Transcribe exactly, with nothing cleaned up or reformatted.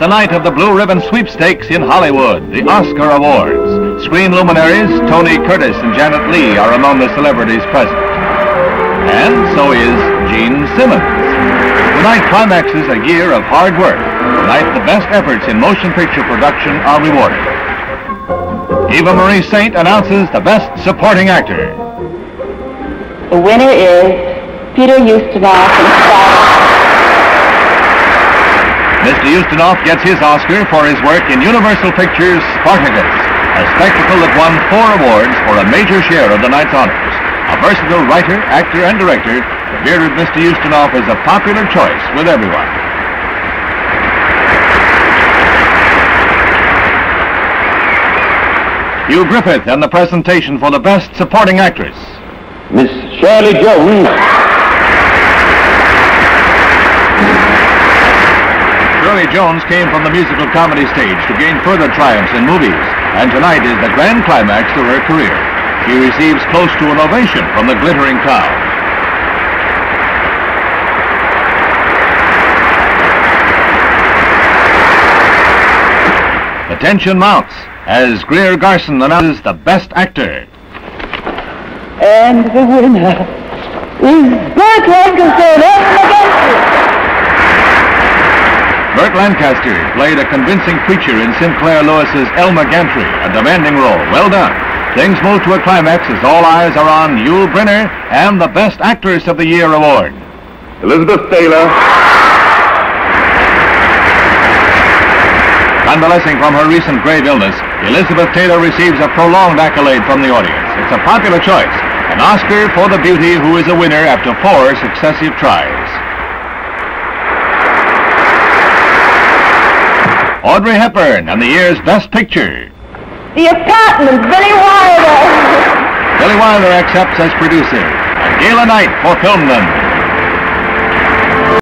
night of the Blue Ribbon Sweepstakes in Hollywood, the Oscar Awards. Screen luminaries Tony Curtis and Janet Leigh are among the celebrities present. And so is Jean Simmons. Tonight climaxes a year of hard work. Tonight the best efforts in motion picture production are rewarded. Eva Marie Saint announces the Best Supporting Actor. The winner is Peter Ustinov from Spartacus. Mister Ustinov gets his Oscar for his work in Universal Pictures' Spartacus, a spectacle that won four awards for a major share of the night's honors. A versatile writer, actor, and director, the bearded Mister Ustinov is a popular choice with everyone. Huw Griffith and the presentation for the Best Supporting Actress. Miss Shirley Jones. Shirley Jones came from the musical comedy stage to gain further triumphs in movies, and tonight is the grand climax to her career. She receives close to an ovation from the glittering crowd. The tension mounts as Greer Garson announces the Best Actor. And the winner is Burt Lancaster, Elmer Gantry. Burt Lancaster played a convincing preacher in Sinclair Lewis's Elmer Gantry, a demanding role. Well done. Things move to a climax as all eyes are on Yul Bryner and the Best Actress of the Year award. Elizabeth Taylor. Convalescing from her recent grave illness, Elizabeth Taylor receives a prolonged accolade from the audience. It's a popular choice, an Oscar for the beauty who is a winner after four successive tries. Audrey Hepburn and the year's Best Picture. The Apartment, Billy Wilder. Billy Wilder accepts as producer, and Gala Night for Film Them.